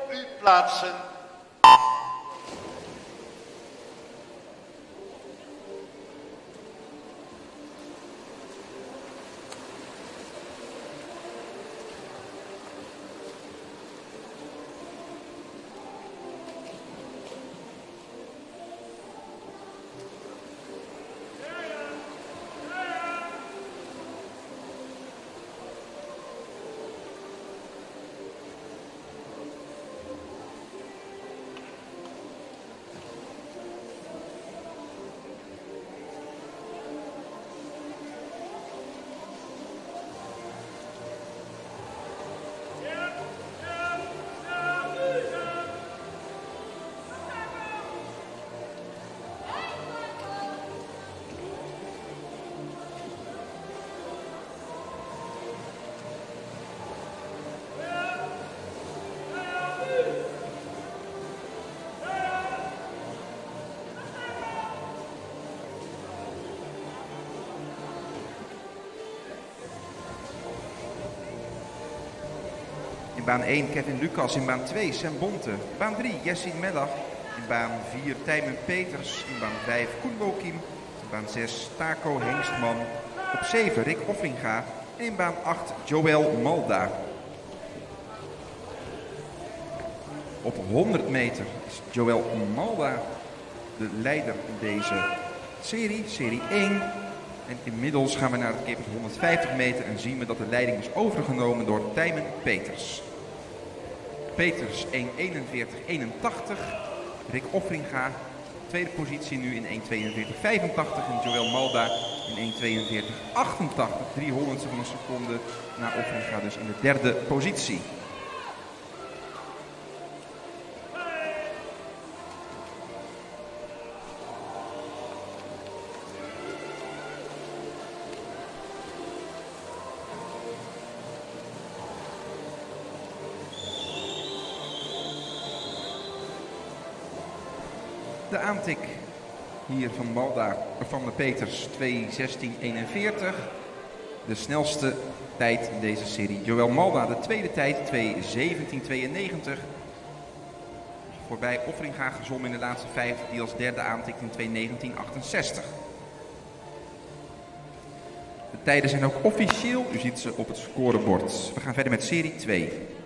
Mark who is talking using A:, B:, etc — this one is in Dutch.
A: u plaatsen.
B: In baan 1 Kevin Lucas, in baan 2 Sam Bonte, baan 3 Jessin Mellach, in baan 4 Tijmen Peters, in baan 5 Koen Bokim, in baan 6 Taco Hengstman, op 7 Rick Offringa en in baan 8 Joël Malda. Op 100 meter is Joël Malda de leider in deze serie 1. En inmiddels gaan we naar het keer 150 meter en zien we dat de leiding is overgenomen door Tijmen Peters. Peters 1:41.81. Rick Offringa, tweede positie nu in 1:42.85. En Joël Malda in 1:42.88. 300ste van een seconde naar Offringa, dus in de derde positie. De aantik hier van Malda, van de Peters 2:16.41. De snelste tijd in deze serie. Joël Malda de tweede tijd 2:17.92. Voorbij Offringa gezwommen in de laatste 5, die als derde aantikt in 2:19.68. De tijden zijn ook officieel, u ziet ze op het scorebord. We gaan verder met serie 2.